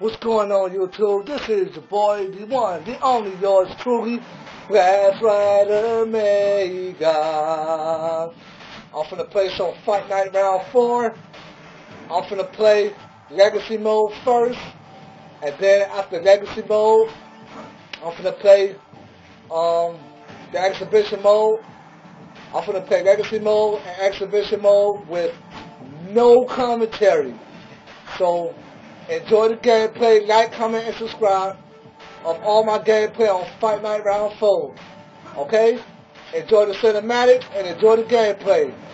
What's going on, YouTube? This is your boy, the one, the only, yours truly, Grass Rider Mega. I'm finna play some Fight Night Round 4. I'm finna play Legacy Mode first, and then after Legacy Mode, I'm finna play the Exhibition Mode. I'm finna play Legacy Mode and Exhibition Mode with no commentary. So, enjoy the gameplay, like, comment, and subscribe of all my gameplay on Fight Night Round 4. Okay? Enjoy the cinematic and enjoy the gameplay.